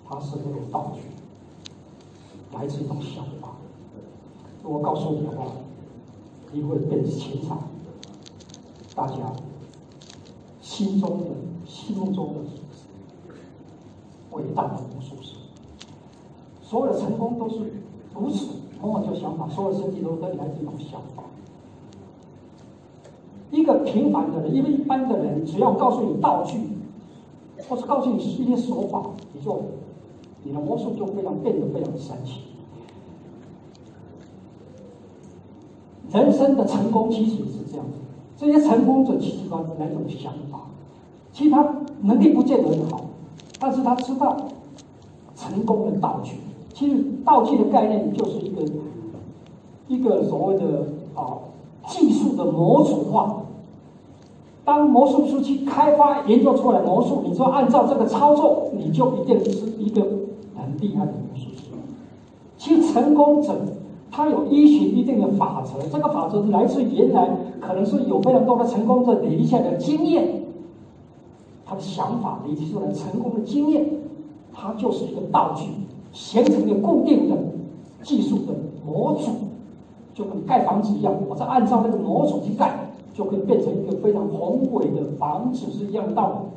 它是那种道具，来自一种想法。如果告诉你的话，你会变成钱财，大家心目中的伟大的魔术师。所有的成功都是如此，往往就想法，所有的身体都来自一种想法。一个平凡的人，一个一般的人，只要告诉你道具，或是告诉你一些手法，你的魔术就变得非常神奇。人生的成功其实也是这样子，这些成功者其实他哪种想法，其实他能力不见得很好，但是他知道成功的道具。其实道具的概念就是一个所谓的技术的模组化。当魔术师去开发研究出来魔术，你说按照这个操作，你就一定是一个很厉害的魔术师。其实成功者他有依循一定的法则，这个法则是来自原来可能是有非常多的成功者累积下来的经验，他的想法累积出来成功的经验，它就是一个道具，形成一个固定的技术的模组，就跟盖房子一样，我再按照那个模组去盖，就可以变成一个非常宏伟的房子，是一样的道理。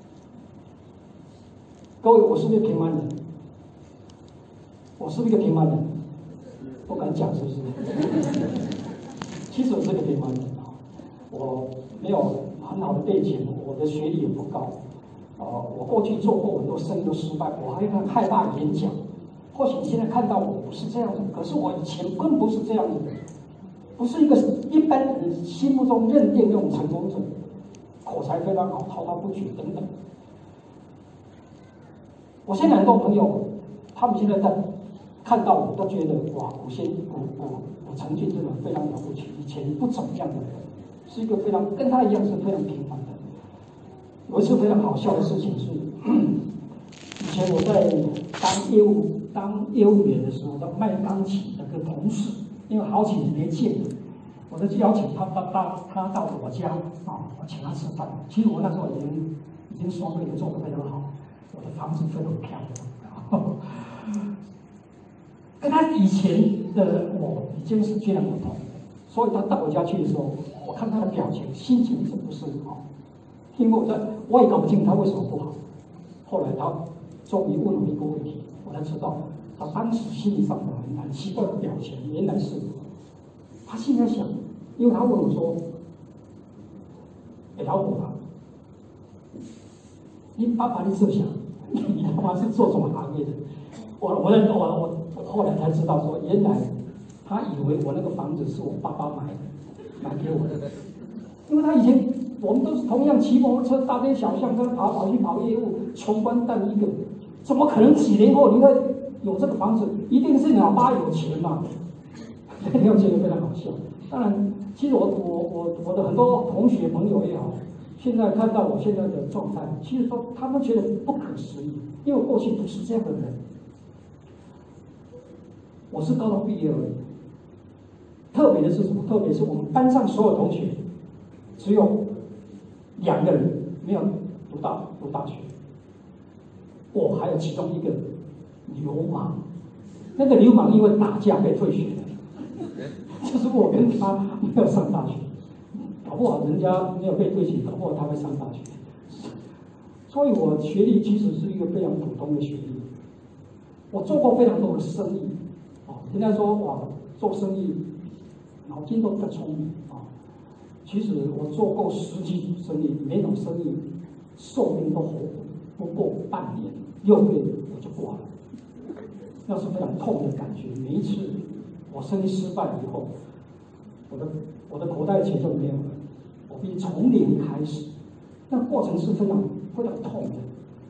各位，我是不是平凡人？我是不是一个平凡人？不敢讲，是不是？其实我是个平凡人啊，我没有很好的背景，我的学历也不高。我过去做过很多生意都失败，我还很害怕演讲。或许你现在看到我不是这样子，可是我以前更不是这样子的。不是一个一般人心目中认定那种成功者，口才非常好，滔滔不绝等等。我现在很多朋友，他们现在在看到我，都觉得哇，古成俊真的非常了不起，以前不怎么样的人，是一个非常跟他一样是非常平凡的。有一次非常好笑的事情是，以前我在当业务员的时候，当卖钢琴的个同事。因为好几年没见了，我就邀请他到我家我请他吃饭。其实我那时候已经双倍的做得非常好，我的房子非常漂亮，跟他以前的我已经是截然不同。所以他到我家去的时候，我看他的表情，心情是不是很好？因为我也搞不清他为什么不好。后来他终于问我一个问题，我才知道。他当时心理上的很奇怪的表情，原来是他现在想，因为他问我说：“老虎啊，你爸爸你设想，你他妈是做什么行业的？”我后来才知道说，原来他以为我那个房子是我爸爸买给我的，因为他以前我们都是同样骑摩托车大街小巷，跟他跑业务，穷光蛋一个，怎么可能几年后你会有这个房子？一定是你老爸有钱嘛？你要觉得非常好笑。当然，其实我的很多同学朋友也好，现在看到我现在的状态，其实他们觉得不可思议，因为我过去不是这样的人。我是高中毕业而已。特别的是什么？特别是我们班上所有同学，只有2个人没有读大学。我还有其中一个流氓，那个流氓因为打架被退学了，就是我跟他没有上大学，搞不好人家没有被退学，搞不好他会上大学。所以我学历其实是一个非常普通的学历。我做过非常多的生意，人家说哇，做生意脑筋都比较聪明啊。其实我做过10几种生意，每种生意寿命都活不过半年，6个月我就挂了。那是非常痛的感觉。每一次我生意失败以后，我的口袋钱就没有了，我必须从零开始，那过程是非常非常痛的。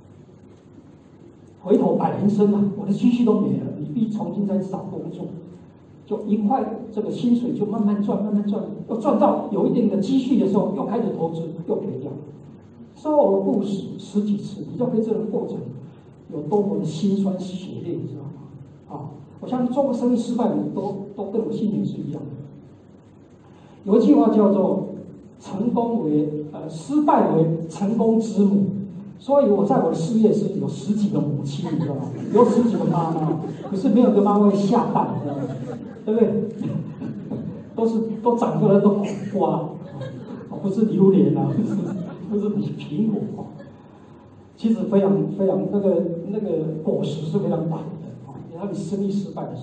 回头百人生啊，我的积蓄都没了，你必须重新再找工作，就一块这个薪水就慢慢赚，要赚到有一定的积蓄的时候，又开始投资，又赔掉。所有的故事10几次，你就可以这个过程有多么的辛酸血泪，你知道吗？我相信做过生意失败的人都跟我心情是一样的。有一句话叫做"失败为成功之母"， 所以我在我的事业是有10几个母亲，你知道吗？有10几个妈妈，可是没有一个妈妈会下蛋，你知道吗？对不对？都长出来都苦瓜，不是榴莲啊，不是苹果，其实非常那个果实是非常苦的啊。然后你生意失败的时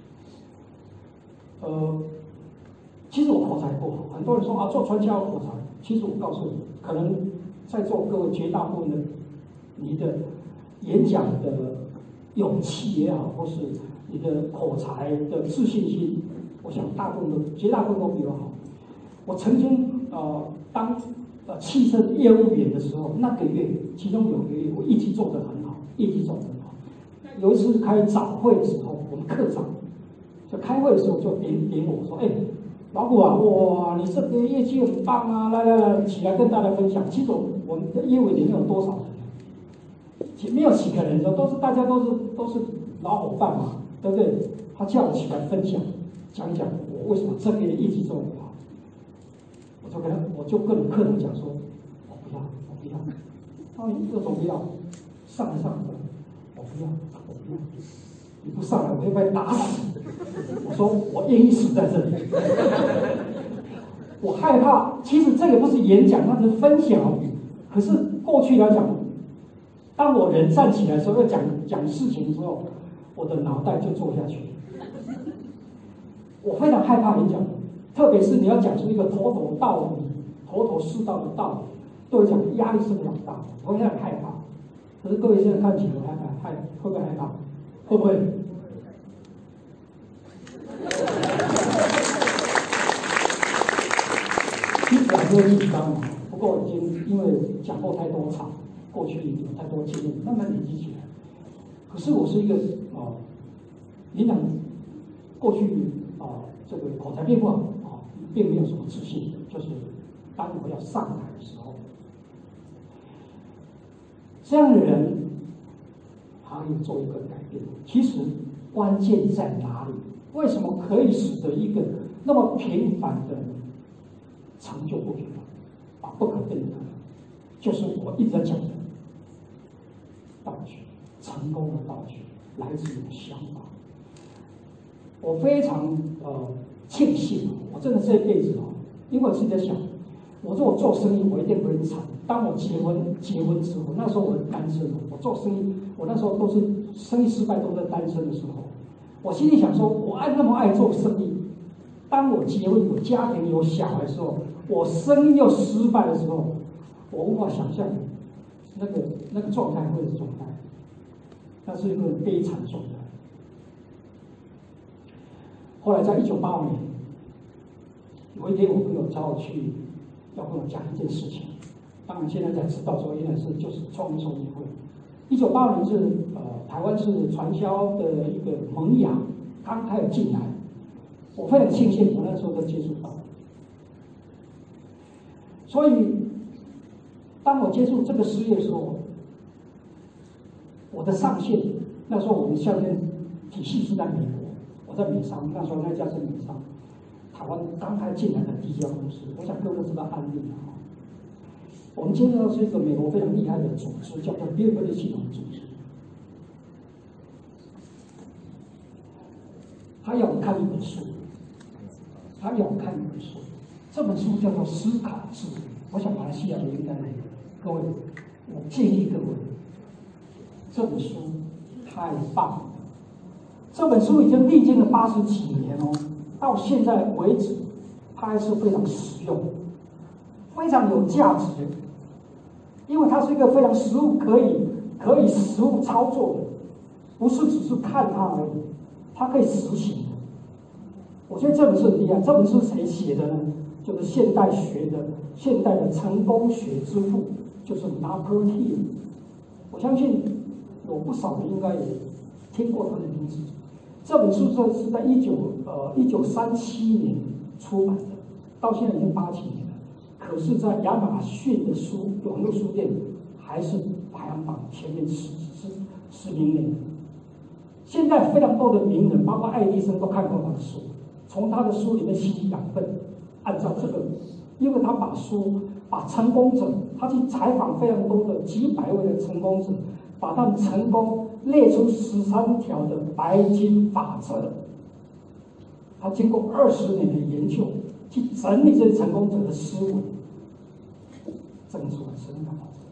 候，其实我口才不好，很多人说啊做传销口才，其实我告诉你，可能在座各位绝大部分的你的演讲的勇气也好，或是你的口才的自信心，我想绝大部分都比我好。我曾经当汽车业务员的时候，那个月其中有个月我业绩做得很好，有一次开早会的时候，我们科长就开会的时候就点我说：“老虎啊，哇，你这个业绩很棒啊！来，起来跟大家分享。”其实我们的业务里面有多少人？没有几个人，大家都是老伙伴嘛，对不对？他叫我起来分享，讲我为什么这个业绩做得不好。我就跟科长讲说，我不要。他说你为什么不要？上来，我不要，你不上来，我会把你打死。我说我愿意死在这里。我害怕，其实这个不是演讲，那是分享。可是过去来讲，当我人站起来的时候，要讲事情的时候，我的脑袋就坐下去。我非常害怕演讲，特别是你要讲出一个头头是道的道理，对我讲压力是非常大的，我非常害怕。可是各位现在看起来会不会害怕？会不会？其实很多紧张嘛，不过已经因为讲过太多场，过去有太多经验，慢慢累积起来。可是我是一个演讲过去这个口才并不好并没有什么自信，就是当我要上台的时候，这样的人他要做一个改变。其实关键在哪里？为什么可以使得一个那么平凡的成就不平凡，不可变的可能？就是我一直在讲的道具，成功的道具来自于想法。我非常庆幸，我真的这一辈子因为我自己在想，我说我做生意我一定不会惨。当我结婚之后，那时候我单身，我做生意，我那时候都是生意失败都在单身的时候，我心里想说，我那么爱做生意，当我结婚有家庭有小孩的时候，我生意又失败的时候，我无法想象那个状态会是状态，那是一个悲惨状态。后来在1985年，有一天我朋友找我去，要跟我讲一件事情。当然现在才知道说，原来就是创意创业会。1985年是台湾是传销的一个萌芽刚开始进来，我非常庆幸我那时候都接触到。所以当我接触这个事业的时候，我的上线，那时候我们校园体系是在美国，我在美商，那时候那家是美商，台湾刚开进来的第一家公司，我想各位都知道安利啊。我们接触到是一个美国非常厉害的组织，叫做比尔·系统组织。他要我看一本书，这本书叫做《思考之旅》。我想马来西亚也应该来，各位，我建议各位，这本书太棒了。这本书已经历经了80几年到现在为止，它还是非常实用，非常有价值。因为它是一个非常实务可以实务操作的，不是只是看它而已，它可以实行的。我觉得这本书很厉害。这本书谁写的呢？就是现代的成功学之父，就是 Napoleon Hill。我相信有不少人应该也听过他的名字。这本书是在1937年出版的，到现在已经80几年了。可是，在亚马逊的网络书店还是排行榜前面10名内。现在非常多的名人，包括爱迪生都看过他的书，从他的书里面吸取养分，按照这个，因为他把书把成功者，他去采访非常多的几百位的成功者，把他们成功列出13条的白金法则。他经过20年的研究，去整理这些成功者的思维，整出了13条法则。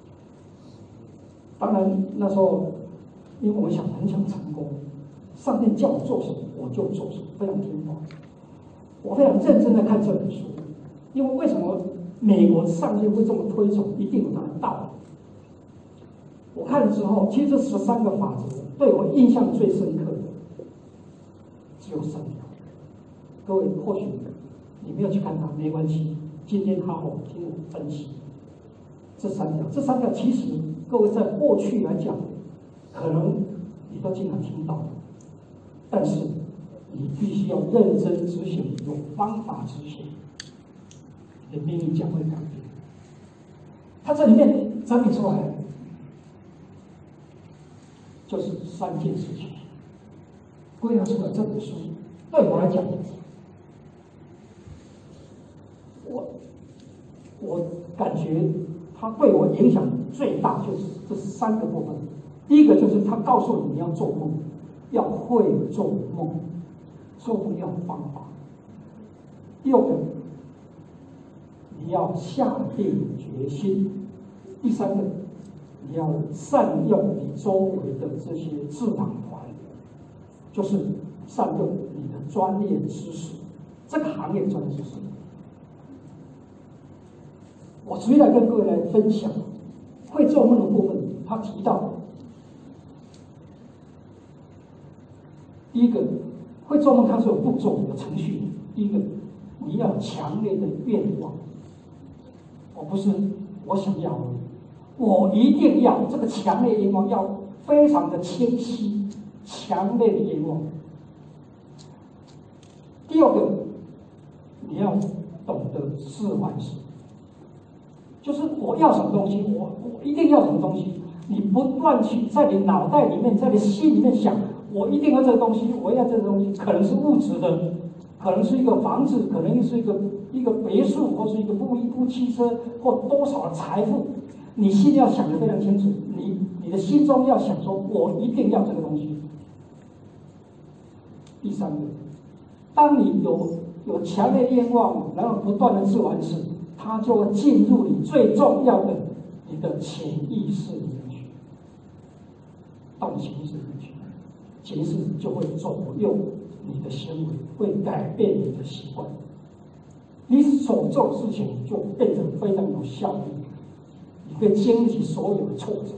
当然那时候，因为我很想成功，上天叫我做什么我就做什么，非常听话。我非常认真的看这本书，因为为什么美国上天会这么推崇，一定有它的道理。我看了之后，其实这13个法则对我印象最深刻的只有3条。各位或许你没有去看它没关系，今天好好听我分析这3条。这3条其实各位在过去来讲，可能你都经常听到，但是你必须要认真执行，有方法执行，你的命运将会改变。它这里面整理出来就是3件事情，归纳出了这本书。对我来讲，我感觉它对我影响最大就是这3个部分。第一个就是他告诉你要做梦，要会做梦，做梦要有方法。第二个，你要下定决心。第3个，你要善用你周围的这些智囊团，就是善用你的专业知识，这个行业专业知识。我直接来跟各位来分享会做梦的部分。他提到，第一个，会做梦它是有步骤、有程序的。第一个，你要有强烈的愿望，不是我想要而已，我一定要这个强烈愿望要非常的清晰，强烈的愿望。第二个，你要懂得置换式，就是我要什么东西，我一定要什么东西，你不断去在你脑袋里面，在你心里面想，我一定要这个东西，我要这个东西，可能是物质的，可能是一个房子，可能是一个别墅，或是一部汽车，或多少的财富，你心里要想得非常清楚，你的心中要想说，我一定要这个东西。第3个，当你有强烈愿望，然后不断的自完事，它就会进入你最重要的你的潜意识里面去，到你潜意识里面去，潜意识就会左右你的行为，会改变你的习惯，你所做的事情就变得非常有效率，你可以经历起所有的挫折。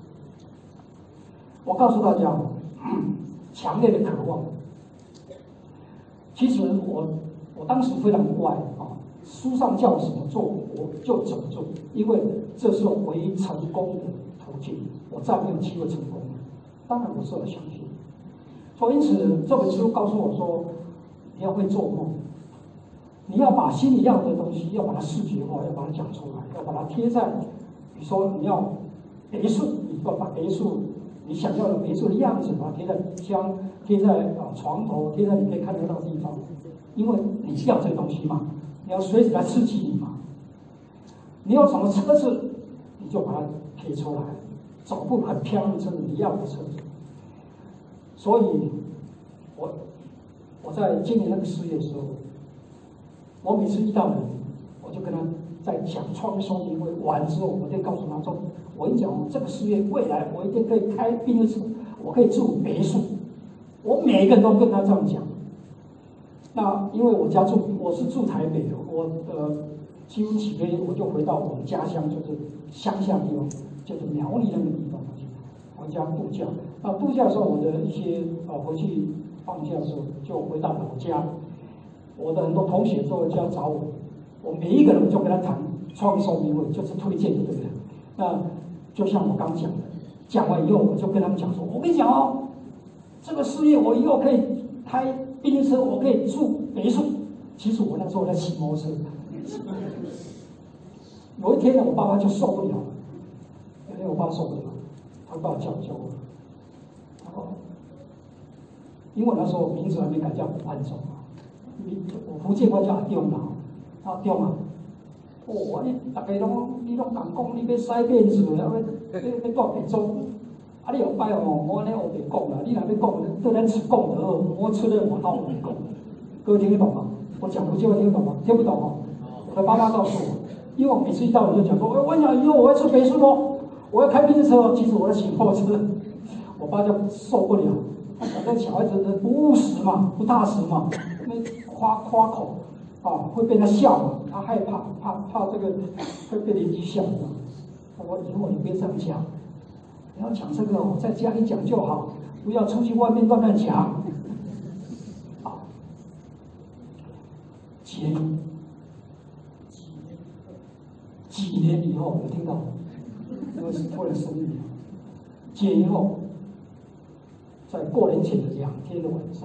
我告诉大家，强烈的渴望。其实我当时非常乖啊，书上叫我怎么做我就怎么做，因为这是我唯一成功的途径，我再没有机会成功。当然我是要相信。所以因此这本书告诉我说，你要会做梦，你要把心里要的东西要把它视觉化，要把它讲出来，要把它贴在，比如说你要别墅，你要把别墅你想要的别墅的样子，把它贴在墙，贴在床头，贴在你可以看得到的地方，因为你要这个东西嘛，你要随时来刺激你嘛。你有什么车子，你就把它贴出来，走步很漂亮的车子，你要的车子。所以我在经营那个事业的时候，我每次遇到人，我就跟他在讲创业说明会完之后，我就告诉他说，我跟你讲，这个事业未来我一定可以开宾士车，我可以住别墅，我每一个人都跟他这样讲。那因为我是住台北的，我几乎几个月我就回到我们家乡，就是乡下地方，就是苗栗那个地方去回家度假。那度假的时候，我的一些回去放假的时候就回到老家，我的很多同学都回家找我，我每一个人就跟他谈创业说明会，就是推荐的，对不对？那就像我刚讲的，讲完以后我就跟他们讲说，我跟你讲哦，这个事业我以后可以开宾士车，我可以住别墅。其实我那时候在骑摩托车。有一天呢，我爸爸就受不了了。有一天我爸受不了，他把我叫我，然后因为我那时候名字还没改叫潘总啊，我福建话叫阿丢嘛，阿丢嘛， 哦，大家你拢讲你要塞辫子，要住别种，你后摆我安尼我别讲啦，你若要讲，对咱只讲就好，我出来我当我讲。各位听得懂吗？我讲不就听得懂吗？听不懂哦。我的爸妈告诉我，因为我每次一到你就讲说，我想以后我要吃别墅哦，我要开宾士车哦，其实我在骑货车。我爸就受不了，他讲这小孩子不务实嘛，不踏实嘛，那夸口会被他笑嘛，他害怕这个会被邻居笑嘛。他说以后你别这样讲，你要讲这个在家里讲就好，不要出去外面乱讲。几年以后，我听到，因为是突然生日，几年以后，在过年前的2天的晚上，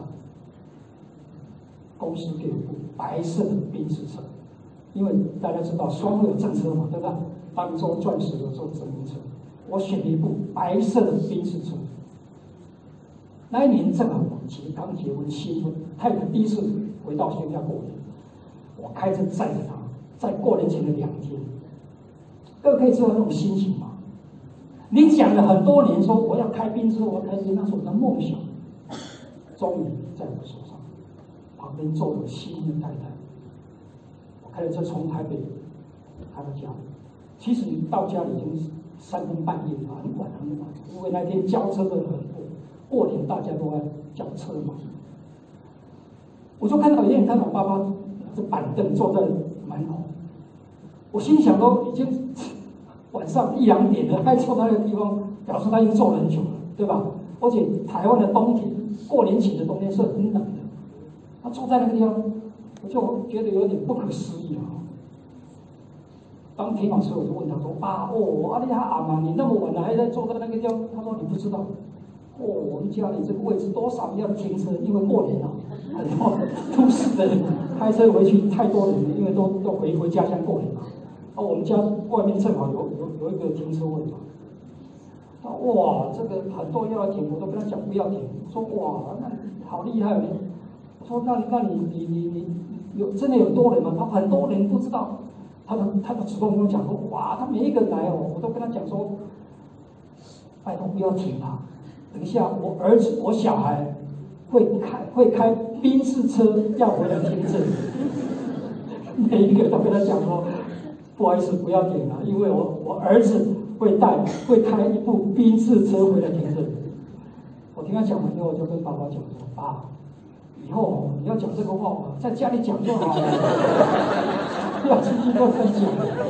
公司给我白色的宾士车，因为大家知道双会有正车嘛，对吧？当中钻石有做正车，我选了一部白色的宾士车。那一年正好我刚结婚新婚，太太第一次回到乡下过年，我开车载着她，在过年前的2天。各位可以知道那种心情吗？你讲了很多年，说我要开宾士，我要开宾士，那是我的梦想，终于在我手上。旁边坐着新的太太，我开着车从台北开到家里。其实你到家里已经是3更半夜了，很晚，因为那天交车的很多，过年大家都在交车嘛。我就看到远远看到我爸爸拿着板凳坐在门口，我心想都已经晚上1、2点了，还坐在那个地方，表示他已经坐了很久了，对吧？而且台湾的冬天，过年前的冬天是很冷的，他坐在那个地方，我就觉得有点不可思议啊。当停好车，我就问他说：“爸，你还暗啊？你那么晚了还在坐在那个地方？”他说：“你不知道，我们家里这个位置多少要停车，因为过年了，很多都市的人开车回去太多人了，因为都回家乡过年了。我们家外面正好有一个停车位嘛。哇，这个很多人要停，我都跟他讲不要停。说哇，那好厉害呢。我说那你真的有多人吗？他很多人不知道。他就主动跟我讲说，哇，他每一个人来我都跟他讲说，拜托不要停啊！等一下我儿子我小孩会开宾士车要回来停这里。每一个都跟他讲说，不好意思不要停了，因为我儿子会开一部宾士车回来停这里。我听他讲完以后，我就跟爸爸讲说，爸，以后你要讲这个话，在家里讲就好了。不要出去跟人讲。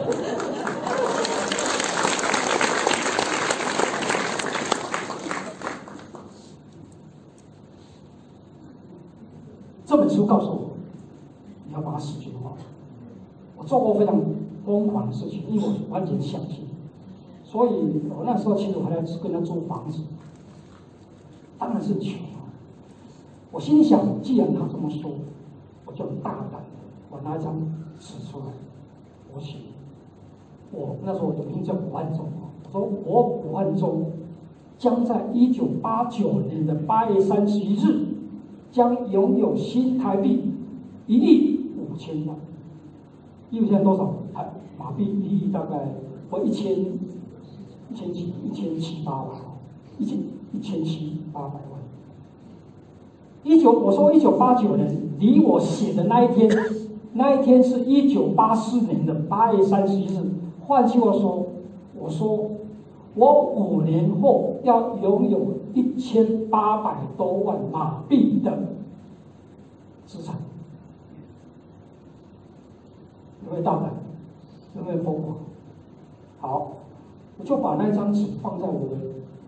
这本书告诉我，你要把它实践化。我做过非常疯狂的事情，因为我完全相信。所以我那时候其实我还在跟他租房子，当然是穷啊。我心里想，既然他这么说，我就大胆的，我拿一张纸出来，我写，我那时候我的名字叫卜汉忠，我说我卜汉忠将在1989年的8月31日，将拥有新台币1亿5千万。1亿5千多少？马币1亿大概或1700、1700、800，1700、800万。我说1989年，离我写的那一天是1984年的8月31日。换句话说，我说我5年后要拥有1800多万马币的资产。有没有大胆？有没有疯狂？好，我就把那张纸放在我的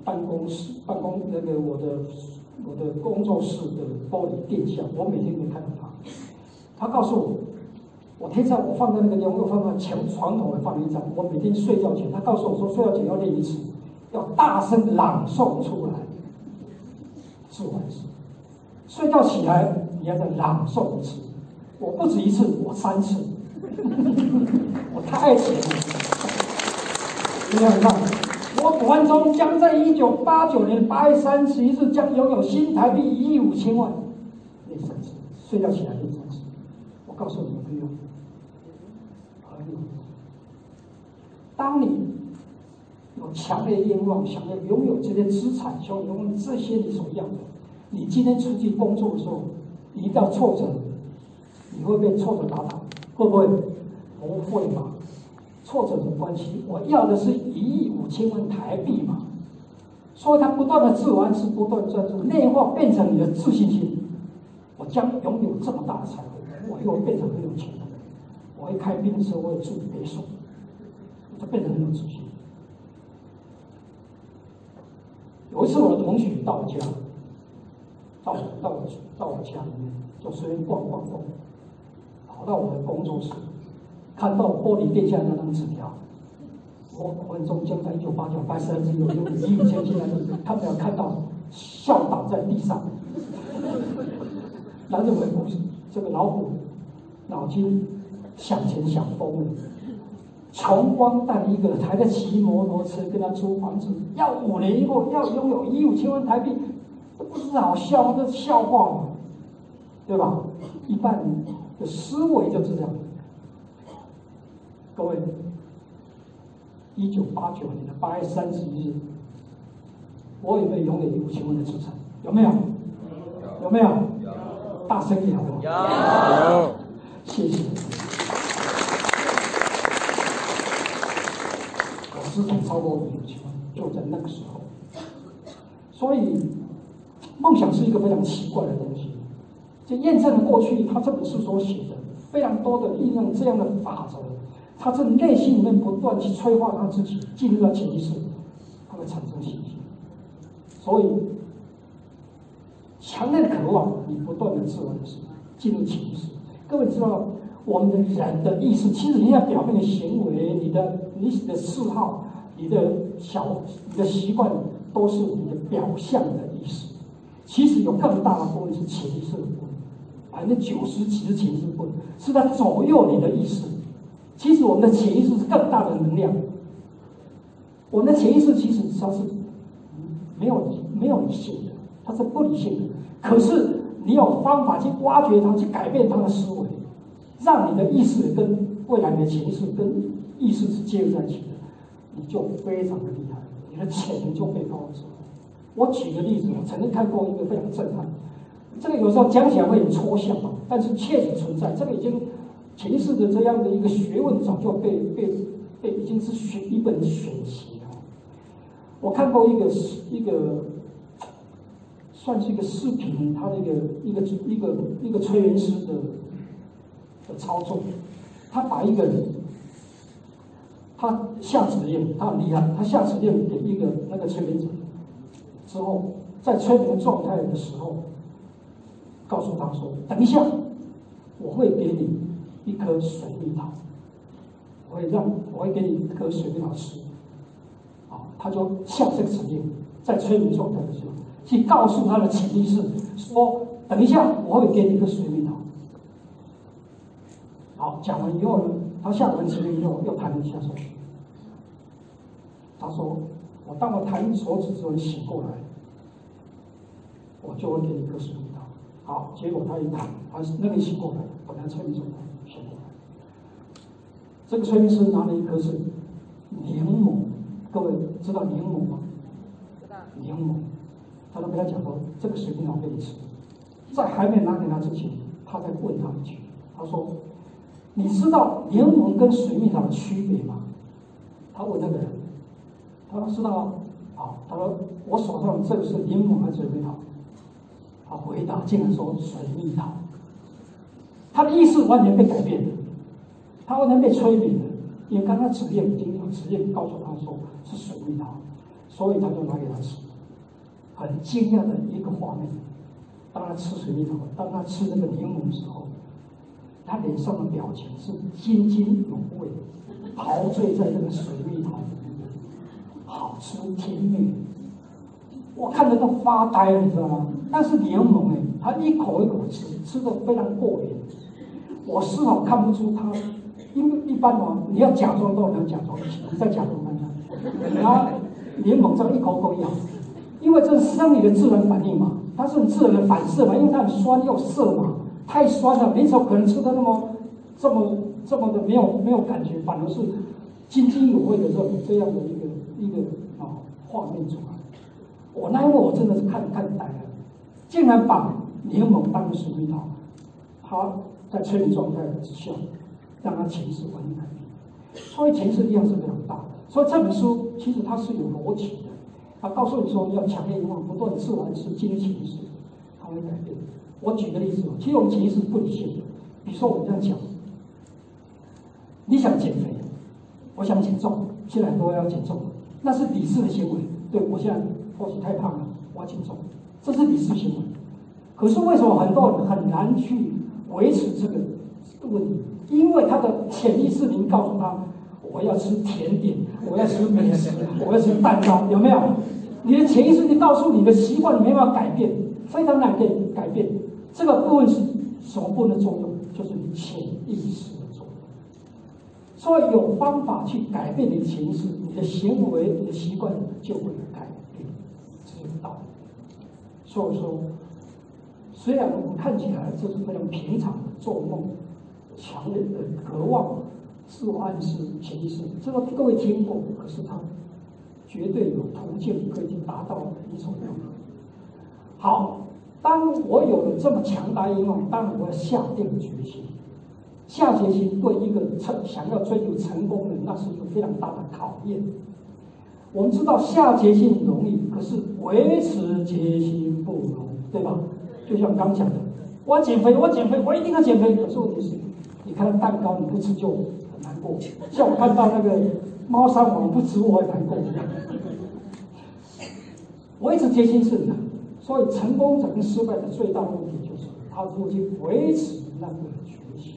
我的工作室的玻璃垫下，我每天都看到它。他告诉我贴在我放在那个地方，我放在床头放了一张。我每天睡觉前，他告诉我说，睡觉前要练一次，要大声朗诵出来，自我一次。睡觉起来你要再朗诵一次，我不止1次，我3次。我太爱写了，你看，我卜汉忠将在1989年8月31日将拥有新台币1亿5千万。练3次，睡觉起来练3次。我告诉你们朋友， 当你有强烈愿望，想要拥有这些资产，想要拥有这些你所要的，你今天出去工作的时候，遇到挫折，你会被挫折打倒？会不会？不会嘛？挫折有关系，我要的是1亿5千万台币嘛。所以他不断的自我暗示，不断专注，内化变成你的自信心。我将拥有这么大的财富，我又变成很有钱的人，我会开宾车，我会住别墅，就变成很有自信。有一次我的同学到我家，到我家里面，就随便逛，跑到我的工作室，看到玻璃垫下那张纸条。我文中将在1989、83年有1亿5千进来的，他没有看到笑倒在地上。然后认为这个老虎脑筋想钱想疯了，穷光蛋一个，还在骑摩托车跟他租房子，要5年以后要拥有1亿5千万台币，这不是好笑吗？这是笑话嘛，对吧？一般人的思维就是这样。各位，1989年的8月31日，我有没有拥有1亿5千万的资产？有没有？有没有？大声一点好不好？有。谢谢。我资产超过1亿5千万，就在那个时候。所以，梦想是一个非常奇怪的东西。这验证了过去他这本书所写的非常多的应用这样的法则，他在内心里面不断去催化他自己，进入到潜意识，他会产生信心。所以，强烈的渴望，你不断的自我的事进入潜意识。各位知道，我们的人的意识，其实你要表面的行为，你的嗜好，你的习惯，都是你的表象的意识。其实有更大的部分是潜意识的部分，90%几是潜意识的部分，是在左右你的意识。其实我们的潜意识是更大的能量。我们的潜意识其实它是没有理性的，它是不理性的。可是你有方法去挖掘它，去改变它的思维，让你的意识跟未来你的潜意识跟意识是接入在一起的，你就非常的厉害，你的潜能就被发挥出来。我举个例子，我曾经看过一个非常震撼，这个有时候讲起来会很抽象嘛，但是确实存在。这个已经潜意识的这样的一个学问，早就被已经是一本选集了。我看过一个算是一个视频，他的一个催眠师的操作，他把一个人，他下指令，他很厉害，他下指令给那个催眠者之后，在催眠状态的时候，告诉他说：“等一下，我会给你一颗水蜜桃，我会给你一颗水蜜桃吃。”好，他就下这个指令，在催眠状态的时候，去告诉他的潜意识说：“等一下，我会给你一颗水蜜桃。”好，讲完以后呢，他下完指令以后又弹了一下手指，他说：“当我弹手指之后，你醒过来，我就会给你一颗水蜜桃。”好，结果他一弹，他那个醒过来，本来催眠状态醒过来。这个催眠师拿了一颗是柠檬，各位知道柠檬吗？知道。柠檬，他都跟他讲说，这个水蜜桃给你吃。在还没拿给他之前，他在问他一句，他说：“你知道柠檬跟水蜜桃的区别吗？”他问那个人，他说：“知道啊。”好，他说：“我手上这个是柠檬还是水蜜桃？”他回答竟然说水蜜桃。他的意识完全被改变了，他完全被催眠了，因为刚刚指令已经有指令告诉他说是水蜜桃，所以他就拿给他吃。很惊讶的一个画面，当他吃水蜜桃，当他吃那个柠檬的时候，他脸上的表情是津津有味，陶醉在这个水蜜桃里面，好吃甜美，我看着都发呆了，你知道吗？但是柠檬他一口一口吃，吃得非常过瘾。我丝毫看不出他，因为一般你要假装都能假装，你再假装看看，然后柠檬这样一口口咬，因为这是生理的自然反应嘛，它是很自然的反射嘛，因为它很酸又涩嘛，太酸了，你怎么可能吃的这么的没有感觉，反而是津津有味的这样的一个画面出来。我那一幕我真的是看呆了，竟然把柠檬当水蜜桃，他在催眠状态之下，让他情绪完全改变，所以情绪力量是非常大的。所以这本书其实它是有逻辑的，它告诉你说你要强烈欲望，不断自我暗示，进入情绪，它会改变。我举个例子，其实我们潜意识不理性的，比如说我们这样讲，你想减肥，我想减重，现在很多人要减重，那是理智的行为。对，我现在或许太胖了，我要减重，这是理智行为。可是为什么很多人很难去维持这个问题？因为他的潜意识里面告诉他，我要吃甜点，我要吃美食，我要吃蛋糕，有没有？你的潜意识里告诉你的习惯，你没办法改变，非常难改变。这个部分是什么部分的作用？就是你潜意识的作用。所以有方法去改变你的潜意识，你的行为、你的习惯就会改变，这是道理。所以说，虽然我们看起来这是非常平常的做梦、强烈的渴望、自我暗示、潜意识，这个各位听过，可是它绝对有途径可以达到你所要的。好，当我有了这么强大欲望，当然我要下定决心。下决心对一个想要追求成功的，那是一个非常大的考验。我们知道下决心容易，可是维持决心不容易，对吧？就像刚讲的，我减肥，我一定要减肥。可是问题是，你看到蛋糕你不吃就很难过，像我看到那个猫山王不吃我也难过一样。维持决心是难，所以成功者跟失败的最大问题就是他如何去维持那个决心。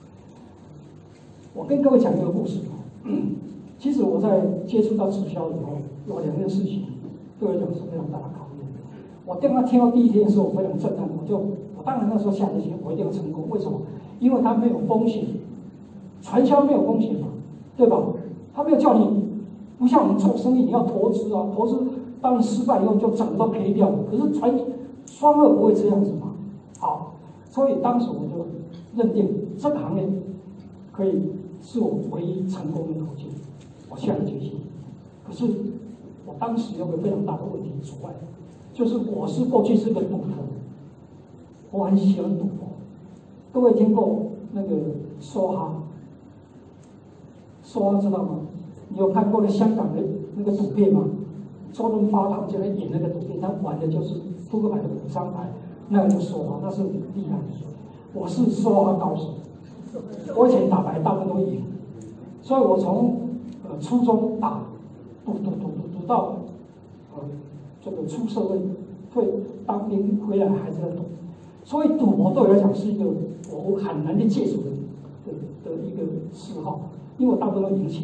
我跟各位讲一个故事。其实我在接触到直销以后，有两件事情对我来讲是非常大的考验。我听到第一天的时候，我非常震撼。我当然那时候下决心，我一定要成功。为什么？因为它没有风险，传销没有风险嘛，对吧？他没有叫你，不像我们做生意你要投资啊，投资当你失败以后就整个都赔掉了。可是双二不会这样子嘛。好，所以当时我就认定这个行业可以是我唯一成功的途径。我下了决心，可是我当时有个非常大的问题阻碍，就是我过去是个赌徒，我很喜欢赌博。各位听过那个梭哈？梭哈知道吗？你有看过那香港的那个赌片吗？周润发他们就在演那个赌片，他玩的就是扑克牌的5张牌，那个就梭哈，那是厉害的。我是梭哈高手，我以前打牌大部分都赢，所以我从初中打赌到这个出社会，当兵回来还在赌，所以赌博对我来讲是一个我很难去戒除的一个嗜好，因为我大部分都赢钱。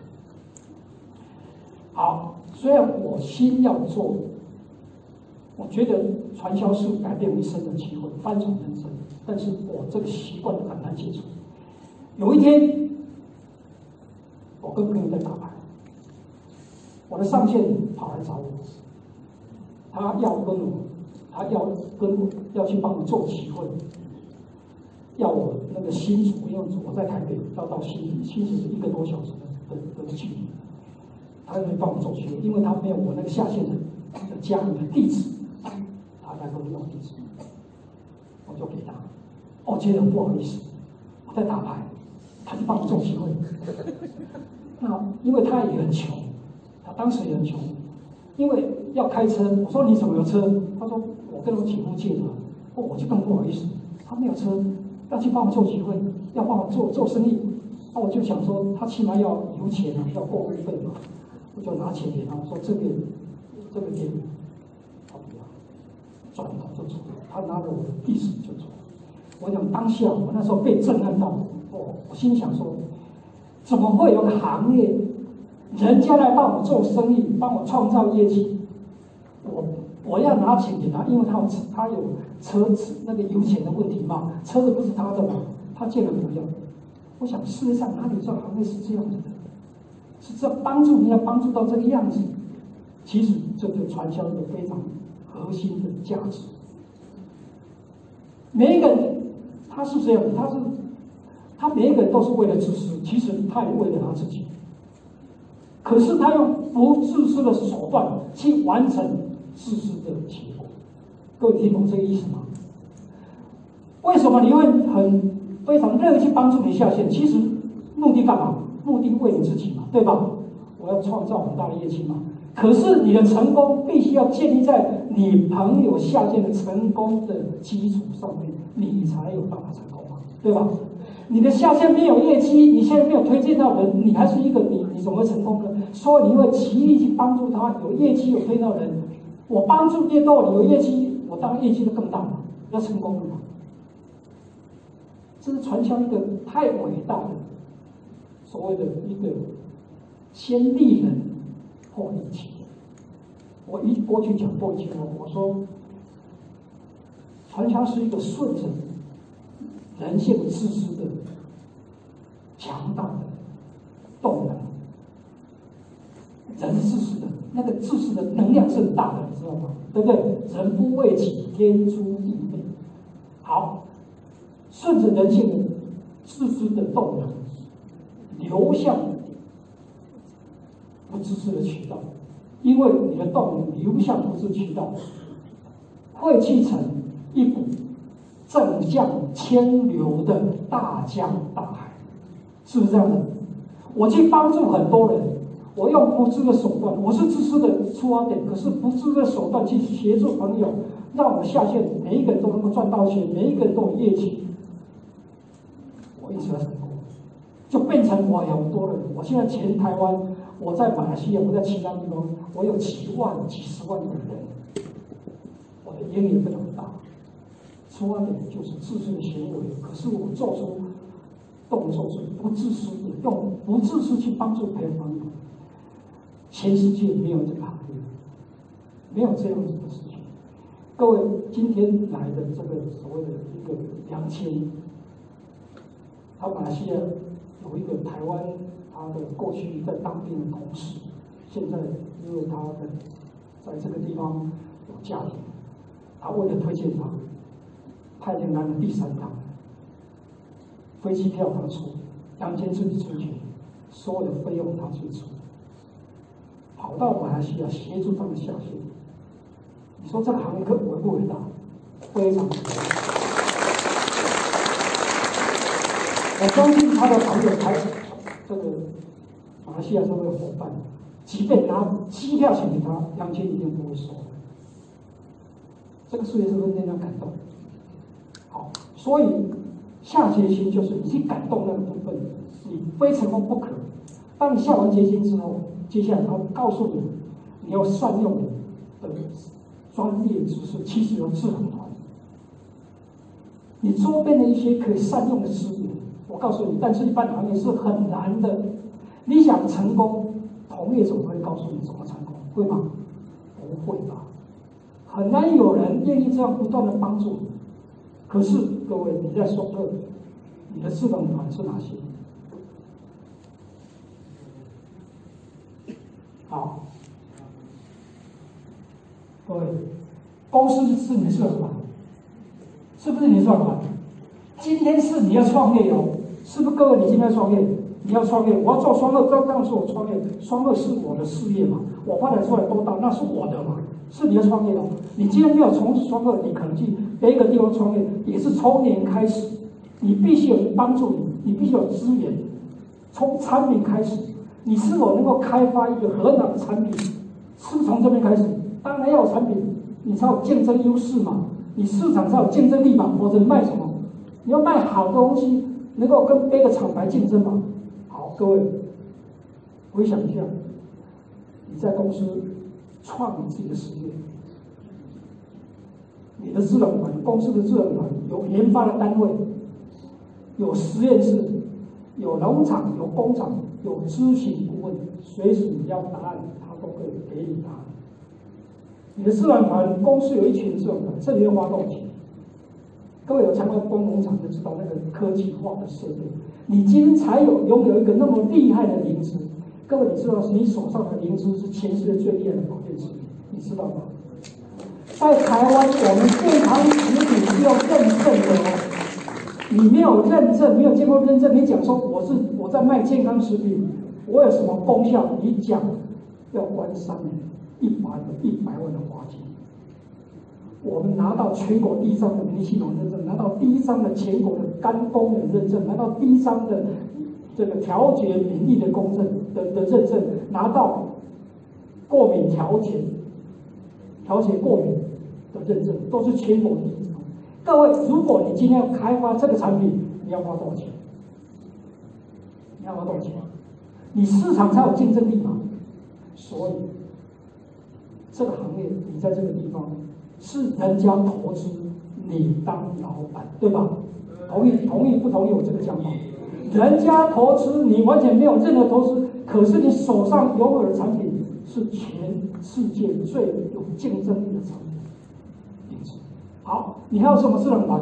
好，虽然我心要做，我觉得传销是改变我一生的机会，翻转人生，但是我这个习惯很难戒除。有一天，我跟朋友在打牌，我的上线跑来找我，他要去帮我做集会，要我那个新竹，因为我在台北，要到新竹是1个多小时的距离，他要帮我做集会，因为他没有我那个下线的家里的地址，他来给我要地址，我就给他，我觉得很不好意思，我在打牌，他就帮我做集会。那因为他也很穷，他当时也很穷，因为要开车，我说你怎么有车？他说我跟我姐夫借的，我就更不好意思，他没有车，要去帮我做集会，要帮我做生意，那我就想说他起码要油钱啊，要过路费嘛，我就拿钱给他，我说这个给你，他不要，转头就走了，他拿着我的地址就走了。我想当下我那时候被震撼到，我心想说，怎么会有个行业，人家来帮我做生意，帮我创造业绩，我要拿钱给他，因为他有车子那个油钱的问题嘛，车子不是他的嘛，他竟然不要。我想世界上哪里有这个行业是这样子的？是这帮助人家帮助到这个样子。其实这个传销有非常核心的价值。每一个人他是这样的，他每一个人都是为了自私，其实他也为了他自己。 可是他用不自私的手段去完成自私的结果。各位听懂这个意思吗？为什么你会非常乐意去帮助你下线？其实目的干嘛？目的为你自己嘛，对吧？我要创造很大的业绩嘛。可是你的成功必须要建立在你朋友下线的成功的基础上面，你才有办法成功嘛，对吧？你的下线没有业绩，你现在没有推荐到人，你还是一个你怎么会成功呢？所以你会极力去帮助他，有业绩有推到人。我帮助越多，有业绩，我当然业绩就更大嘛，要成功了嘛。这是传销一个太伟大的所谓的一个先利人后利己。我过去讲过一句话，我说传销是一个顺着人性自私的强大的动能，人自私的那个自私的能量是很大的，你知道吗？对不对？人不为己，天诛地灭。好，顺着人性的自私的动能，流向不自私的渠道，因为你的动能流向不自渠道，汇聚成一股正向千流的大江大海，是不是这样的？我去帮助很多人，我用不自的手段，我是自私的出发点，可是不自的手段去协助朋友，让我下线，每一个人都能够赚到钱，每一个人都有业绩，我因此而成功，就变成我有很多人。我现在全台湾，我在马来西亚，我在其他地方，我有几十万的人，我的影响非常大。出发点就是自私的行为，可是我做出动作是不自私的，用不自私去帮助别人朋友。全世界没有这个行业，没有这样子的事情。各位今天来的这个所谓的一个杨千，他马来西亚有一个台湾，他的过去在当兵的同事，现在因为他的在这个地方有家庭，他为了推荐他。太平洋的第3趟，飞机票他出，杨坚自己出去，所有的费用他去出，跑到马来西亚协助他们下线。你说这个行业伟不伟大？非常伟大。我相信他的朋友这个马来西亚这位伙伴，即便拿机票钱给他，杨坚一定不会收。这个事业是不是令人感动？好，所以下决心就是你去感动那个部分，你非成功不可。当你下完决心之后，接下来他告诉你，你要善用你的专业知识，其实有智囊团，你周边的一些可以善用的资源，我告诉你，但是一般行业是很难的。你想成功，同业总会告诉你怎么成功，会吗？不会吧？很难有人愿意这样不断的帮助你。可是各位，你在双乐，你的智囊团是哪些？好，各位，公司是你的智囊团，是不是你的智囊团？今天是你要创业哦，是不是？各位，你今天要创业，你要创业，我要做双乐，当然是我创业，双乐是我的事业嘛，我发展出来多大，那是我的嘛，是你的创业哦。你今天没有从事双乐，你可能去别一个地方创业，也是从零开始，你必须有人帮助你，你必须有资源，从产品开始，你是否能够开发一个很好的产品，是从这边开始。当然要有产品，你才有竞争优势嘛，你市场才有竞争力嘛，否则你卖什么？你要卖好的东西，能够跟别个厂牌竞争嘛。好，各位，回想一下，你在公司创你自己的事业。你的智囊团，公司的智囊团有研发的单位，有实验室，有农场，有工厂，有咨询顾问，随时你要答案，他都可以给你答案。你的智囊团，公司有一群智囊团，这里要发动钱。各位有参观工农场就知道那个科技化的设备，你今天才拥有一个那么厉害的灵芝。各位，你知道你手上的灵芝是全世界最厉害的保健食品，你知道吗？在台湾，我们健康食品是要认证的哦。你没有认证，没有经过认证，你讲说我在卖健康食品， 我有什么功效？你讲要关3年，100万的花金。我们拿到全国第1张的免疫系统认证，拿到第1张的全国的肝功能认证，拿到第1张的这个调节免疫的公证的认证，拿到过敏调节过敏的认证，都是全国第1。各位，如果你今天要开发这个产品，你要花多少钱？你要花多少钱？你市场才有竞争力嘛。所以这个行业你在这个地方是人家投资，你当老板，对吧？同意不同意我这个讲法？人家投资你完全没有任何投资，可是你手上拥有的产品是全世界最有竞争力的产品。因此，好，你还有什么智能版？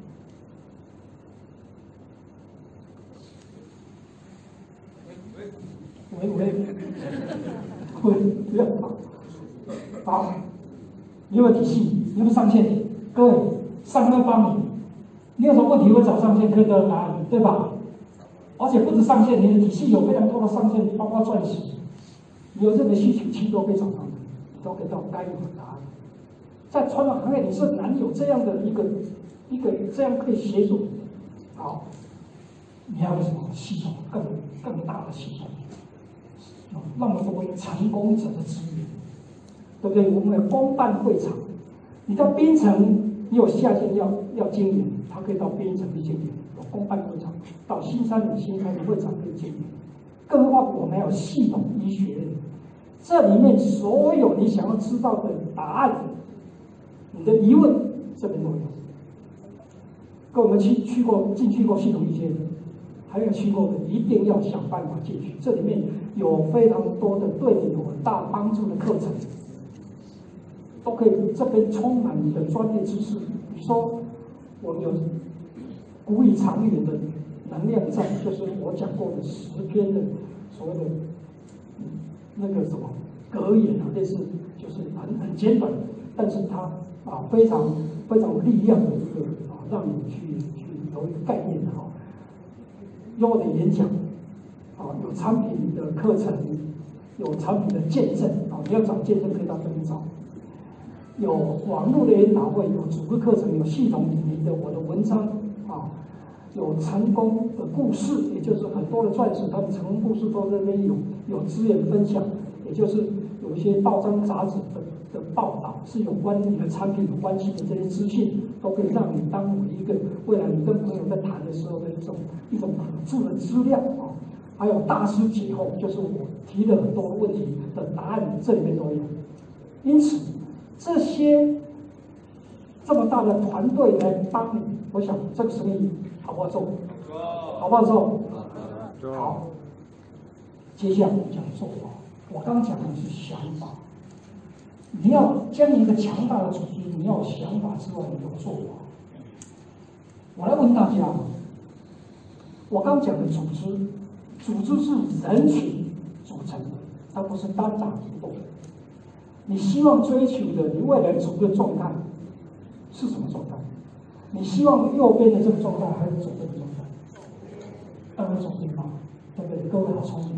喂，不要好，你有没有体系？你有没有上线？各位，上课帮你，你有什么问题会找上线课的答案，对吧？而且不止上线，你的体系有非常多的上线，包括钻石，你有任何需求，其实都可以找到你，你都可以到该有的答案。在传统行业，你是难有这样的一个这样可以协助。好，你要有什么系统？更大的系统。那么多成功者的资源，对不对？我们有公办会场，你到槟城，你有下线要经营，他可以到槟城去经营，有公办会场；到新山有新山的会场可以经营。更何况我们还有系统医学院，这里面所有你想要知道的答案，你的疑问这边都有。跟我们进去过系统医学院，还没有去过的，一定要想办法进去。这里面有非常多的对你有很大帮助的课程，都可以这边充满你的专业知识。比如说，我们有古语长远的能量站，就是我讲过的10篇的所谓的那个什么格言啊，类似就是很简短，但是它非常有力量的一个让你去有一个概念的有的演讲有产品的课程，有产品的见证你要找见证可以到这边找。有网络的研讨会，有组织课程，有系统里面的我的文章有成功的故事，也就是很多的钻石，它的成功故事都在那边有资源分享，也就是有一些报章杂志的报道是有关你的产品有关系的这些资讯，都可以让你当为一个未来你跟朋友在谈的时候的一种辅助的资料还有大师解惑，就是我提的很多问题的答案，这里面都有。因此，这些这么大的团队来帮你，我想这个生意好不好做？好不好做？好。接下来我讲做法，我刚讲的是想法。你要将一个强大的组织，你要有想法之外，你有做法。我来问大家，我刚讲的组织是人群组成的，它不是单打独斗。你希望追求的，你未来组织的状态是什么状态？你希望右边的这个状态，还是左边的状态？当然左边嘛，对不对？各位好聪明，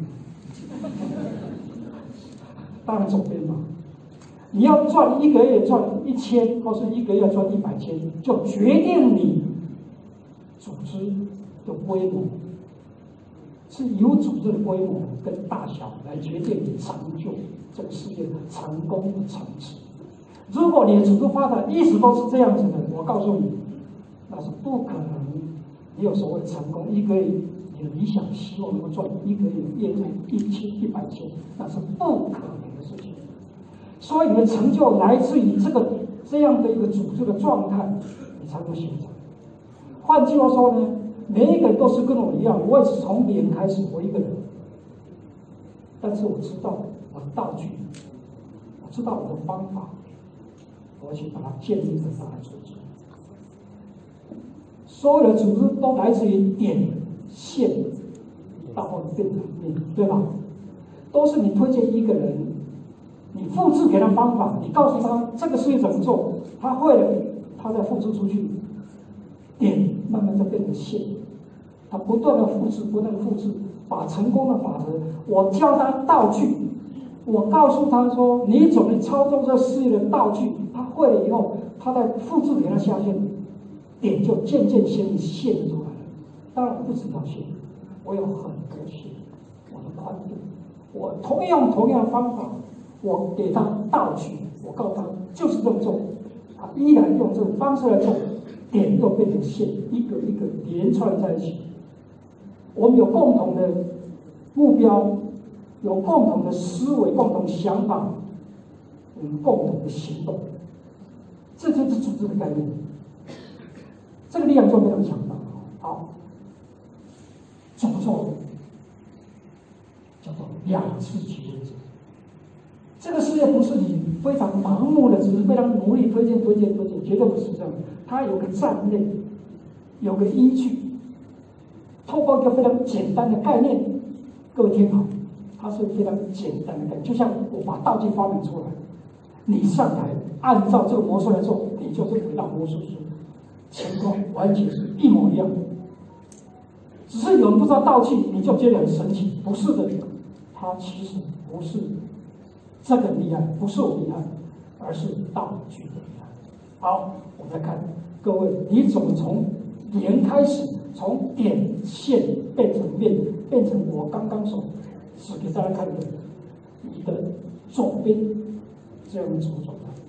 当然左边嘛。你要赚一个月赚1000，或是一个月赚100千，就决定你组织的规模，是由组织的规模跟大小来决定你成就这个事业成功的层次。如果你的组织发展一直都是这样子的，我告诉你，那是不可能。你有所谓的成功，一个月你的理想希望能够赚一个月业务1000、100千，那是不可能的事情。所以你的成就来自于这样的一个组织的状态，你才会形成。换句话说呢，每一个人都是跟我一样，我也是从0开始，我一个人。但是我知道我的道具，我知道我的方法，我去把它建立成大的组织。所有的组织都来自于点、线，到后变成面，对吧？都是你推荐一个人。你复制给他方法，你告诉他这个事情怎么做，他会了，他再复制出去，点慢慢就变成线，他不断的复制， 把成功的法则，我教他道具，我告诉他说你怎么操纵这事业的道具，他会了以后，他再复制给他下线，点就渐渐现出来了。当然我不止条线，我有很多线，我的宽度，我同样的方法，我给他道具，我告诉他就是这么做，他依然用这种方式来做，点又变成线，一个一个连串在一起。我们有共同的目标，有共同的思维、共同想法，我们共同的行动，这就是组织的概念。这个力量就非常强大。好，怎么做？叫做两次即为止。这个事业不是你非常盲目的，只是非常努力推荐，绝对不是这样。它有个战略，有个依据。透过一个非常简单的概念，各位听好，它是非常简单的概念，就像我把道具发明出来，你上台按照这个魔术来做，你就是回到魔术师，情况完全是一模一样的。只是有人不知道道具，你就觉得很神奇，不是的，它其实不是这个厉害，不是我厉害，而是道具的厉害。好，我们来看各位，你怎么从零开始？从点线变成面，变成我刚刚所指给大家看的你的左边这样的组状态。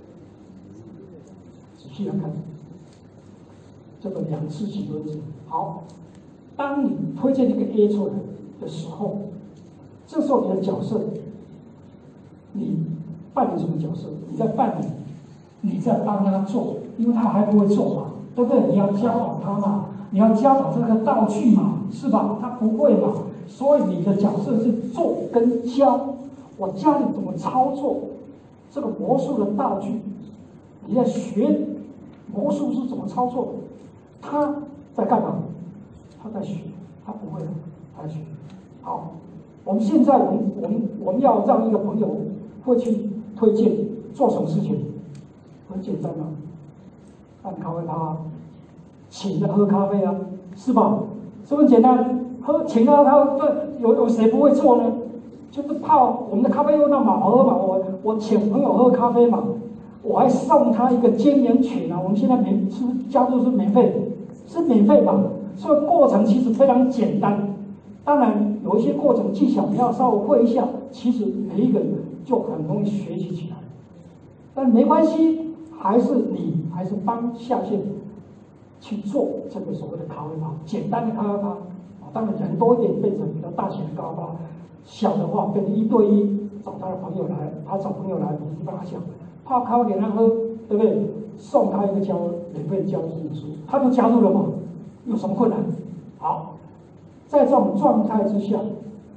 仔细来看，这个两次即为止。好，当你推荐一个 A 出来的时候，这时候你的角色，你扮演什么角色？你在扮演，你在帮他做，因为他还不会做嘛，对不对？你要教导他嘛。你要教导这个道具嘛，是吧？他不会嘛，所以你的角色是做跟教。我教你怎么操作这个魔术的道具，你在学魔术是怎么操作的。他在干嘛？他在学，他不会的，他在学。好，我们现在我们要让一个朋友会去推荐做什么事情，很简单嘛，按咖啡趴。请他喝咖啡啊，是吧？是不是简单？请他有谁不会做呢？就是泡我们的咖啡又那么好喝嘛，我请朋友喝咖啡嘛，我还送他一个煎饼曲呢。我们现在是不是加入是免费？是免费嘛？所以过程其实非常简单。当然有一些过程技巧你要稍微会一下，其实每一个人就很容易学习起来。但没关系，还是帮下线。去做这个所谓的咖啡趴，简单的咖啡趴，当然人多一点变成比较大型的咖啡趴，小的话变成1对1，找他的朋友来，他找朋友来，你帮他讲，泡咖啡给他喝，对不对？送他一个免费的教书，他就加入了嘛，有什么困难？好，在这种状态之下，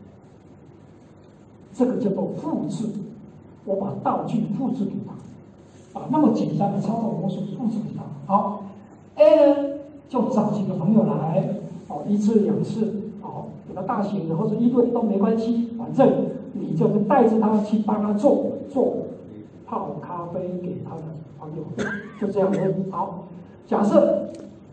这个叫做复制，我把道具复制给他，把那么简单的操作模式复制给他，好。A 呢，就找几个朋友来，1次2次，比较大型的或者1对1都没关系，反正你就是带着他去帮他做泡咖啡给他的朋友，就这样子。好，假设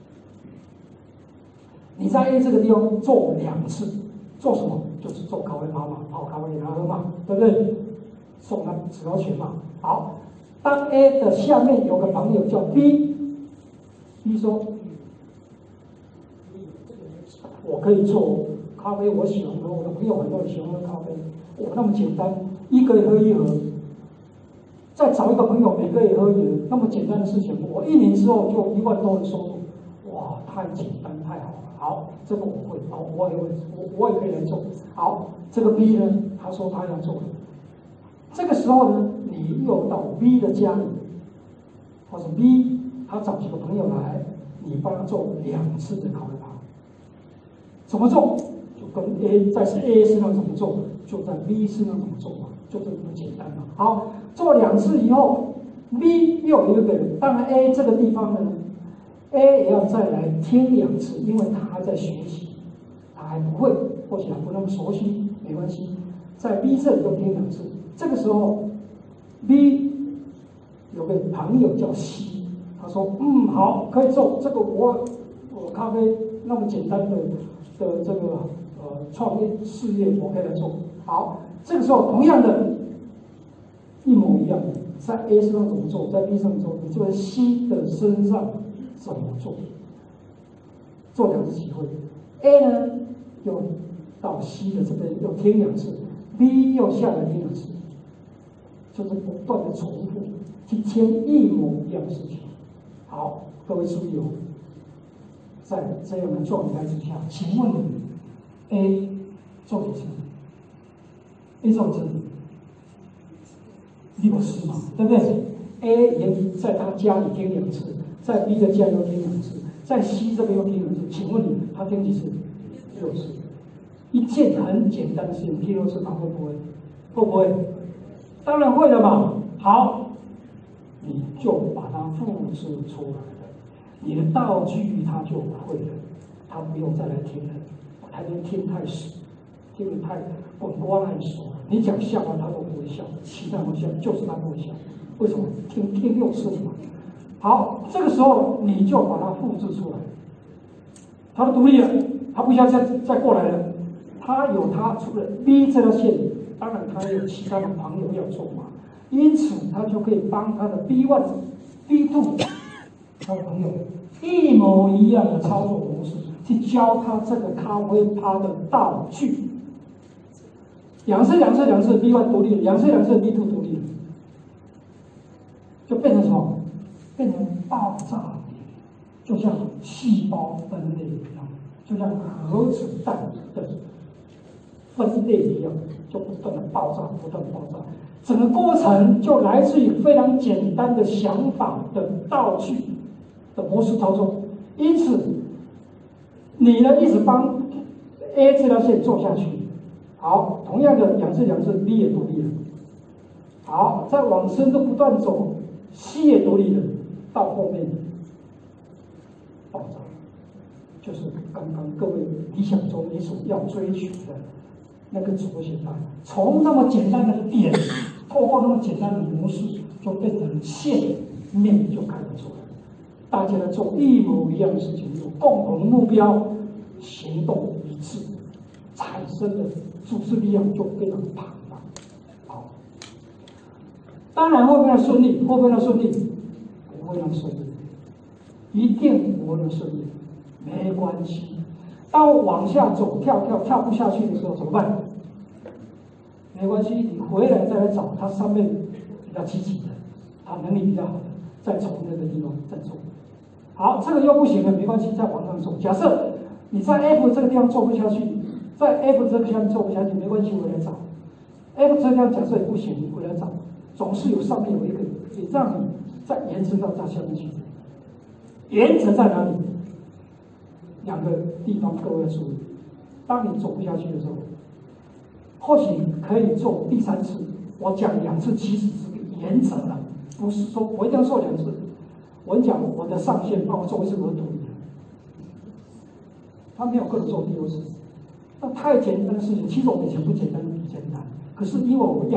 你在 A 这个地方做2次，做什么？就是做咖啡趴嘛，泡咖啡给他喝嘛，对不对？送他指导权嘛。好，当 A 的下面有个朋友叫 B。B 说：“我可以做咖啡，我喜欢喝，我的朋友很多人喜欢喝咖啡。我那么简单，一个月喝1盒，再找一个朋友每个月喝1盒，那么简单的事情，我1年之后就1万多的收入，哇，太简单，太好了。好，这个我会，我也会，我也可以来做。好，这个 B 呢，他说他要做，这个时候呢，你又到 B 的家里，或者 B。”他找几个朋友来，你帮他做2次的咖啡趴，怎么做？就跟 A 在 A 身上怎么做，就在 B 身上怎么做嘛，就这么简单嘛。好，做2次以后 ，B 又有一个人，当然 A 这个地方呢 ，A 也要再来听2次，因为他还在学习，他还不会，或许还不那么熟悉，没关系，在 B 这里又听2次。这个时候 ，B 有个朋友叫 C。他说：“好，可以做这个我咖啡那么简单的这个创业事业我可以来做。好，这个时候同样的，一模一样的，在 A 身上怎么做，在 B 上做，你就在 C 的身上怎么做？做2次机会 ，A 呢又到 C 的这边又添2次 ，B 又下来添2次，就是不断的重复去添一模一样的事情。好，各位注意哦，在这样的状态之下，请问你 A 做几次 ？A 做几次？6次嘛，对不对 ？A 也在他家里添2次，在 B 的家又添2次，在 C 这边又添2次。请问你他添几次？6次。一件很简单的事情，添6次，他会不会？会不会？当然会了嘛。好，你就把它复制出来了，你的道具它就会了，它不用再来添了，它就添太死，添的太滚瓜烂熟了。你讲笑话他都不会笑，其他人笑，就是他不会笑。为什么？添6次嘛。好，这个时候你就把它复制出来，它独立了，它不需要再过来了。它有它除了 B 这条线，当然它有其他的朋友要做嘛，因此它就可以帮他的 B1、B2 他的朋友一模一样的操作模式去教他这个咖啡趴的道具。2次 B1 独立了，2次 B2 独立了，就变成什么？变成爆炸点，就像细胞分裂一样，就像核子弹的分裂一样，就不断的爆炸，不断的爆炸。整个过程就来自于非常简单的想法的道具的模式操作。因此，你呢一直帮 A 这条线做下去。好，同样的2次 B 也独立了。好，再往深都不断走 ，C 也独立了，到后面爆炸，就是刚刚各位理想中你所要追求的那个组合形态。从那么简单的点，透过那么简单的模式，就变成线面就看得出来。大家来做一模一样的事情，有共同目标，行动一致，产生的组织力量就非常庞大。好，当然会不会顺利？会不会顺利？不会那么顺利，一定不会那么顺利。没关系，当我往下走，跳不下去的时候怎么办？没关系，你回来再来找他上面比较积极的，他能力比较好的，再从那个地方再做。好，这个又不行了，没关系，再往上走。假设你在 F 这个地方做不下去，在 F 这个地方做不下去，没关系，回来找。F 这个地方假设也不行，你回来找，总是有上面有一个，也让你再延伸到下面去。原则在哪里？2个地方各位要注意。当你走不下去的时候，或许可以做第3次。我讲2次其实是个原则了，不是说我一定要做2次。我讲我的上线帮我做1次我就独立了，他没有可能做第2次。那太简单的事情，其实我以前不简单，比简单。可是因为我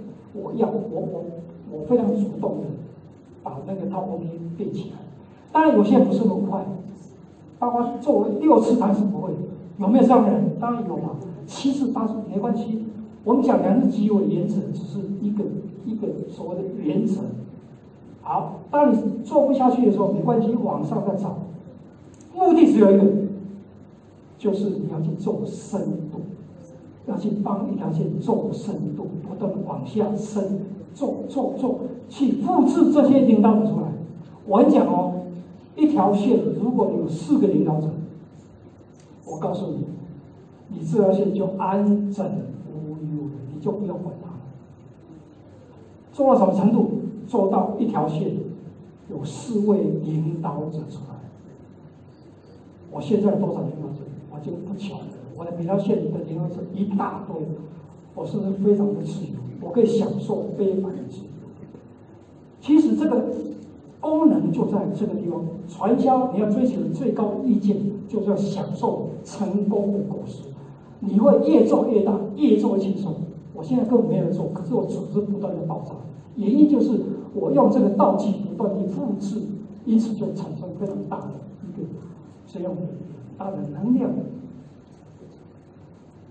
非常主动的把那个套东西背起来。当然有些不是那么快，包括做了6次还是不会。有没有这样的人？当然有嘛。7次8次没关系。我们讲2次机会原则，只是一个所谓的原则。好，当你做不下去的时候，没关系，往上再找。目的只有一个，就是你要去做深度，要去帮一条线做深度，不断的往下深，做，去复制这些领导者出来。我跟你讲哦，一条线如果你有4个领导者，我告诉你，你这条线就安枕无忧了，你就不要管它了。做到什么程度？做到一条线有4位领导者出来。我现在有多少领导者？我就不晓得。我的每条线的领导者一大堆，我是不是非常的自由？我可以享受非凡的自由。其实这个功能就在这个地方。传销你要追求的最高的意见，就是要享受成功的果实。你会越做越大，越做越轻松。我现在根本没有做，可是我组织不断的爆炸。原因就是我用这个道具不断地复制，因此就产生非常大的一个这样的大的能量。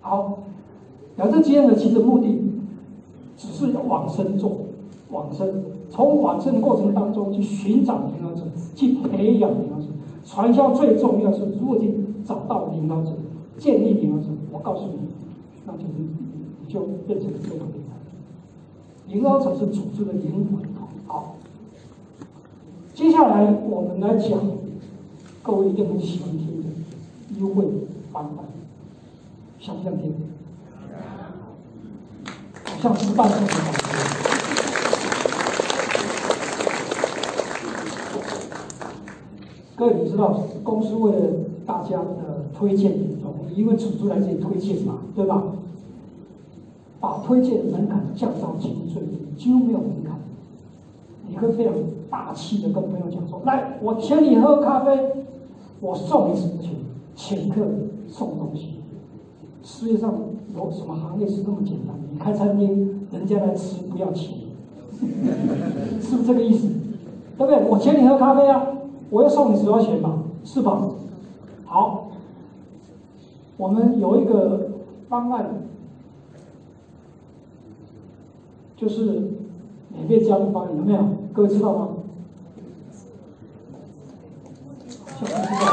好，养这基因呢，其实目的只是要往生做，往生，从往生的过程当中去寻找领导者，去培养领导者。传销最重要是，如果你找到领导者，建立领导者，我告诉你，那就是你就变成最有领导者。领导者是组织的灵魂。好，接下来我们来讲，各位一定很喜欢听的优惠方案，想不想听？好像失败中的感觉。各位，你知道公司为了大家的推荐容易，因为组织来这里推荐嘛，对吧？把推荐门槛降到几乎最低，几乎没有门槛。你可以非常大气的跟朋友讲说：“来，我请你喝咖啡，我送你什么钱？请客送东西。”世界上有什么行业是那么简单？你开餐厅，人家来吃不要钱，是不是这个意思？对不对？我请你喝咖啡啊，我要送你10块钱嘛，是吧？好，我们有一个方案，就是免费加入方案，有没有？各位知道吗？现在知道。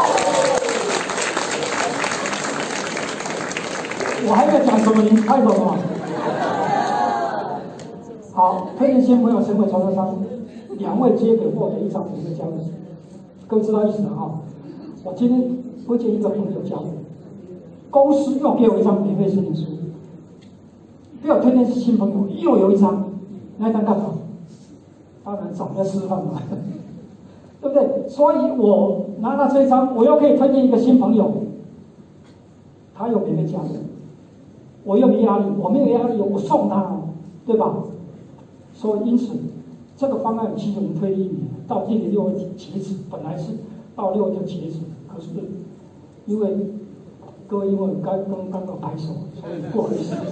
我还在讲什么？您拍手吗？好，推荐新朋友成为传销商，2位皆可获得1场免费加入。各位知道意思了哈？我今天推荐一个朋友加入，公司又给我1张免费申请书，给我推荐是新朋友，又有1张，那一张干嘛？当然找人家吃饭嘛，对不对？所以我拿到这一张，我又可以推荐一个新朋友，他有免费加入。我又没压力，我没有压力，我送他，对吧？所以因此，这个方案其实我们推了1年，到今年6月截止，本来是到6月就截止，可是因为各位因为刚刚拍手，所以不好意思，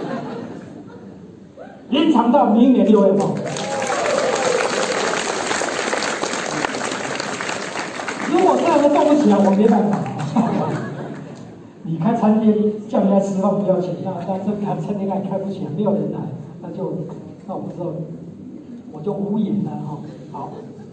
延长到明年6月份。如果这样都动不起来，我没办法。你开餐厅叫人家吃饭不要钱，那这餐厅还开不起来，没有人来，那我不知道，我就无言了哈。好，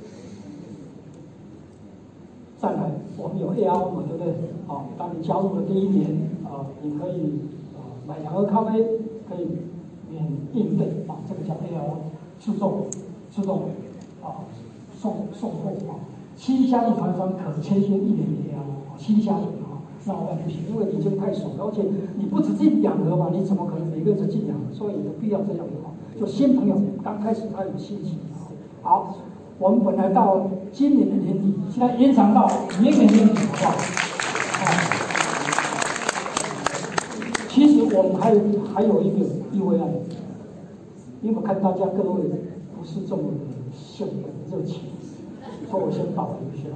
再来，我们有 AR 嘛，对不对？好，当你加入的第1年你可以买2盒咖啡，可以免运费啊，这个叫 AR， 自动送货啊。新加入团商可签约1年的 AR， 新加入。那我不行，因为你就太熟了，而且你不只进2盒嘛，你怎么可能每个人只进2盒？所以有必要这样的话，就新朋友刚开始他有信心。好，我们本来到今年的年底，现在延长到明年年底，好不好？其实我们还有一个意外案，因为我看大家各位不是这么的秀的热情，所以我先保留一下。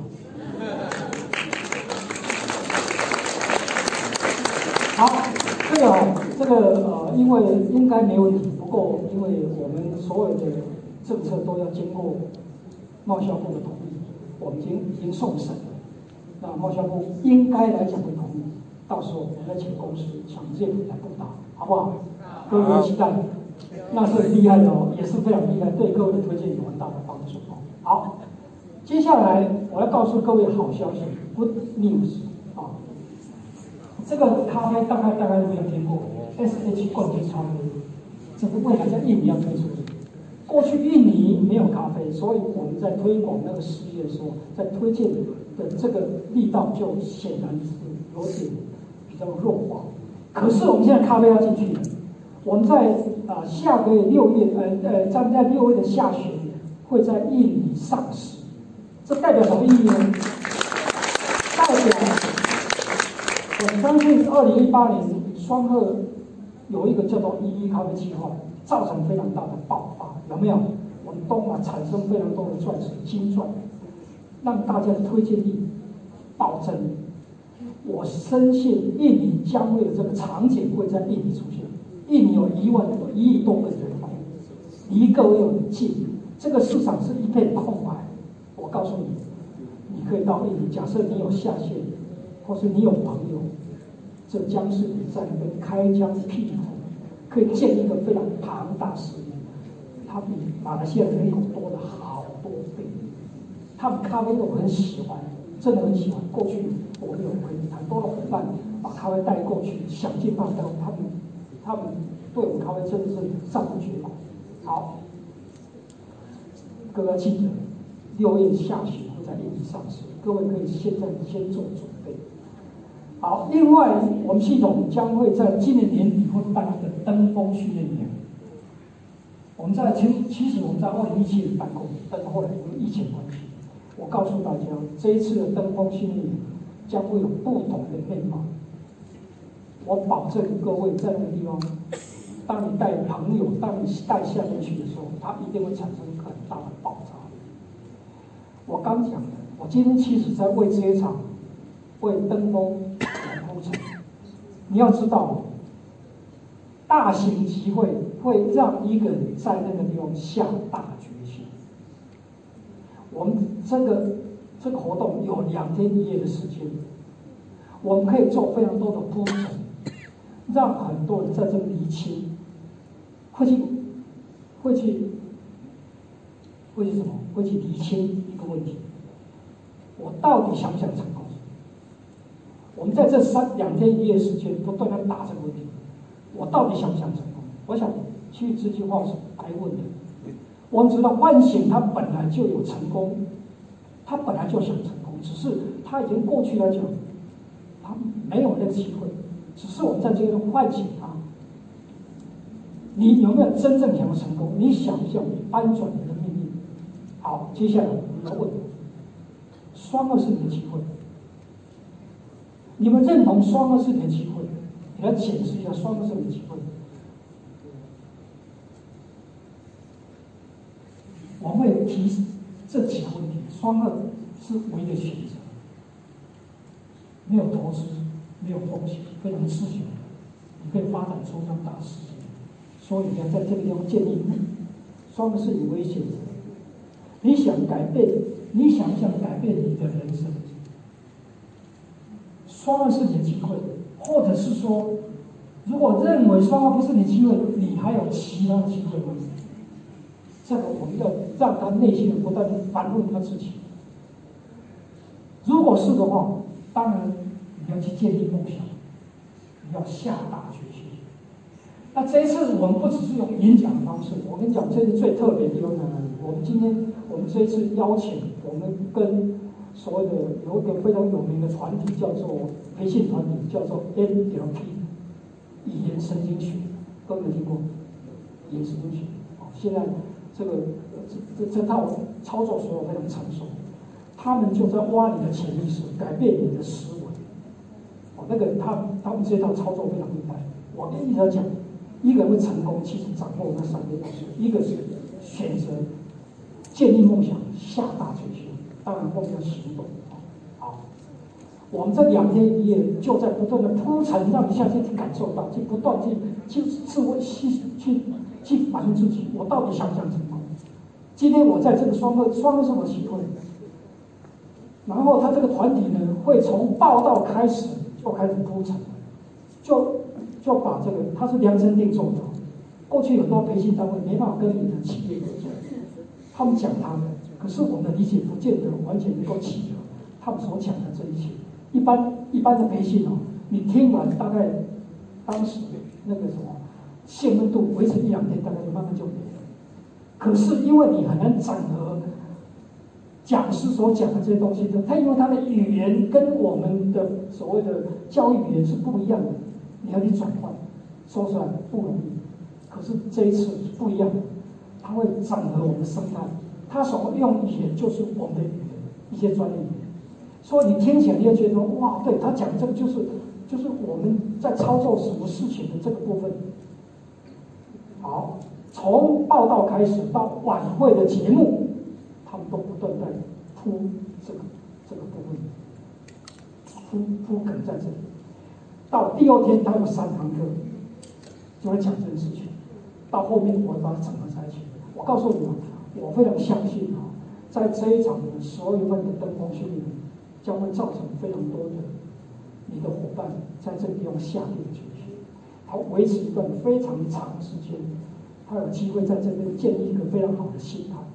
好，这个因为应该没问题，不过因为我们所有的政策都要经过贸销部的同意，我们已经送审了，那贸销部应该来讲会同意，到时候我们再请公司向政府来布达，好不好？各位期待，那是很厉害的哦，也是非常厉害，对各位的推荐有很大的帮助哦。好，接下来我要告诉各位好消息 ，Good news。这个咖啡大概没有听过 ，SH 冠军咖啡，这是未来在印尼要推出的。过去印尼没有咖啡，所以我们在推广那个事业的时候，在推荐的这个力道就显然是有点比较弱化。可是我们现在咖啡要进去了，我们在下个月6月，在6月的下旬会在印尼上市，这代表什么意义呢？代表我相信2018年双鹤有一个叫做11咖啡计划，造成非常大的爆发，有没有？我们东马产生非常多的钻石、金钻，让大家的推荐力暴增。我深信印尼将会有这个场景会在印尼出现。印尼有1亿多个人口，离各位又很近，这个市场是一片空白。我告诉你，你可以到印尼，假设你有下线，或是你有朋友， 这将是你在跟开疆辟土可以建立一个非常庞大事业。它比马来西亚人口多了好多倍。他们咖啡豆很喜欢，真的很喜欢。过去我们有很多的伙伴把咖啡带过去，想尽办法，他们对我们咖啡真的是赞不绝口。好，各位要记得，6月下旬会在立上市，各位可以现在先做准备。好，另外我们系统将会在今年年底会办一个登峰训练营。我们其实我们在2017年办过，但是后来因为疫情关系，我告诉大家，这一次的登峰训练营将会有不同的面貌。我保证各位在那个地方，当你带朋友，当你带下面去的时候，它一定会产生很大的爆炸力。我刚讲的，我今天其实在为这一场为登峰来铺陈。你要知道，大型集会会让一个人在那个地方下大决心。我们这个活动有2天1夜的时间，我们可以做非常多的铺陈，让很多人在这厘清，会去什么？会去厘清一个问题：我到底想不想成功？我们在这2天1夜时间不断的打这个问题。我到底想不想成功？我想，其实这句话是白问的。我们知道万显他本来就有成功，他本来就想成功，只是他已经过去来讲，他没有那个机会。只是我们在这边唤醒他。你有没有真正想要成功？你想不想翻转你的命运？好，接下来我们要问：双2是你的机会。你们认同双2是你的机会？你来检视一下双2是你的机会。我们会提这几个问题：双2是唯一的选择，没有投资，没有风险，非常自由，你可以发展出这样大事业。所以呢，在这个地方建议，双2是你唯一选择。你想改变，你想不想改变你的人生？双2是你的机会，或者是说，如果认为双2不是你的机会，你还有其他机会吗？这个我们要让他内心的不断的反问他自己。如果是的话，当然你要去建立梦想，你要下大决心。那这一次我们不只是用演讲的方式，我跟你讲，这是最特别的地方在哪里？我们这一次邀请我们跟所谓的有一个非常有名的团体叫做培训团体，叫做 NLP 语言神经学，都没有听过语言神经学。现在这套操作手法非常成熟，他们就在挖你的潜意识，改变你的思维。他们这套操作非常厉害。我跟你讲，一个人会成功，其实掌握那3个要素：一个是选择、建立梦想、下大决心，当然后面要行动。好，我们这2天1夜就在不断的铺陈，让你下去感受到，去不断去自我去反映自己，我到底想不想成功？今天我在这个双2是我机会。然后他这个团体呢，会从报道开始就开始铺陈，就把这个他是量身定做的。过去很多培训单位没办法跟你的企业合作，他们讲他们，可是我们的理解不见得完全能够契合他们所讲的这一切。一般的培训你听完大概当时那个什么兴奋度维持1-2天，大概就慢慢就没了。可是因为你很难整合讲师所讲的这些东西，他因为他的语言跟我们的所谓的教育语言是不一样的，你要去转换，说出来不容易。可是这一次不一样，他会整合我们的生态，他所用语言就是我们的语言，一些专业语言。所以你听起来你会觉得哇，对他讲这个就是我们在操作什么事情的这个部分。好，从报道开始到晚会的节目，他们都不断在铺这个部分，铺梗在这里。到第2天，他有3堂课，就会讲这件事情。到后面我会把它整合在一起。我告诉你们，我非常相信在这一场的12月份的登峰训练，将会造成非常多的你的伙伴在这个地方下定决心，他维持一段非常长的时间，他有机会在这边建立一个非常好的信赖。